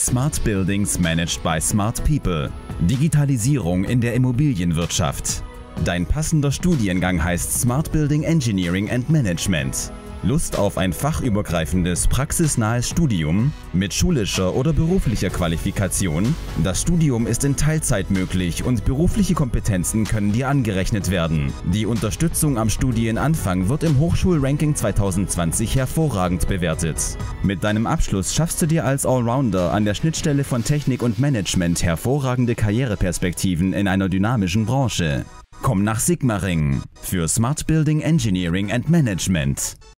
Smart Buildings Managed by Smart People. Digitalisierung in der Immobilienwirtschaft. Dein passender Studiengang heißt Smart Building Engineering and Management. Lust auf ein fachübergreifendes, praxisnahes Studium mit schulischer oder beruflicher Qualifikation? Das Studium ist in Teilzeit möglich und berufliche Kompetenzen können dir angerechnet werden. Die Unterstützung am Studienanfang wird im Hochschulranking 2020 hervorragend bewertet. Mit deinem Abschluss schaffst du dir als Allrounder an der Schnittstelle von Technik und Management hervorragende Karriereperspektiven in einer dynamischen Branche. Komm nach Sigmaringen für Smart Building Engineering and Management.